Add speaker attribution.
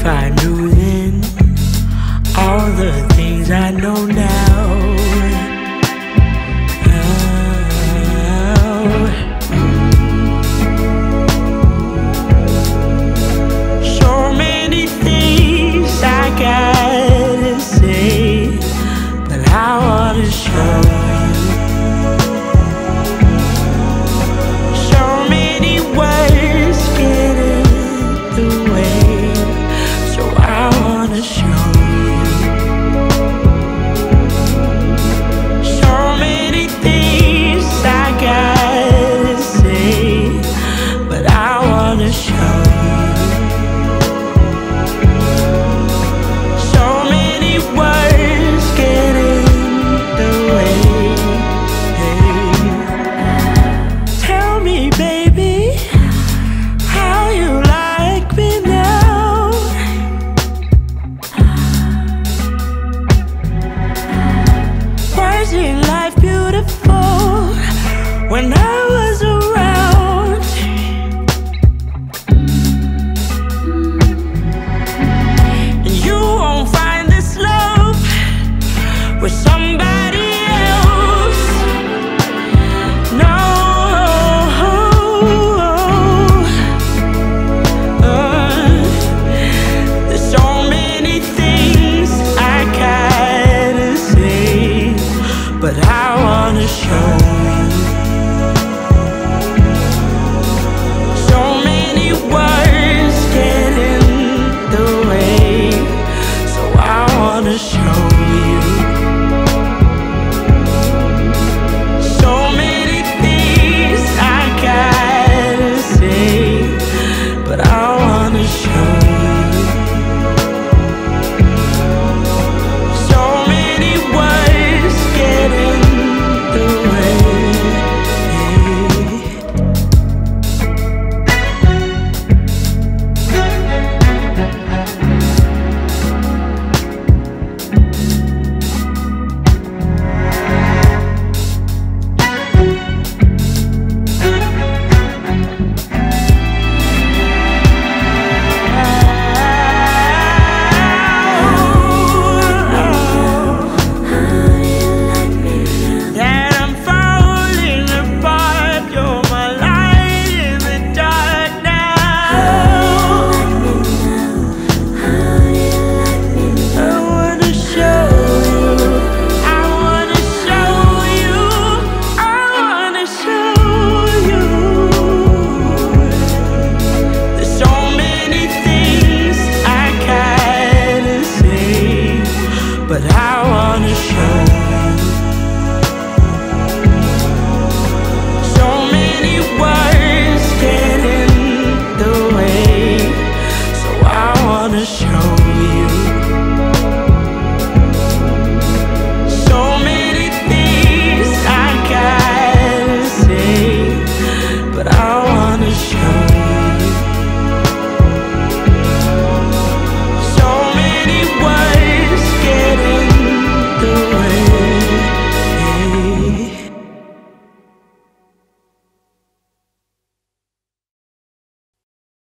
Speaker 1: If I knew then all the things I know now, so many things I gotta say, but I wanna show you. So many words get in the way, so I wanna show you. So many things I gotta say, but I wanna show you. So many words get in the way. Tell me, baby, how you like me now. Wasn't life beautiful when I was around? And you won't find this love with somebody else. No. There's so many things I gotta say, but I wanna show you. So many words get in the way, so I wanna show you. So many things I gotta say, but I wanna show you. So many words get in the way. That I'm falling apart, you're my light in the dark now. I wanna show you, I wanna show you, I wanna show you. There's so many things I gotta say, but I wanna show you. So many words get in the way, so I wanna show you. So many things I gotta say, but I wanna show you.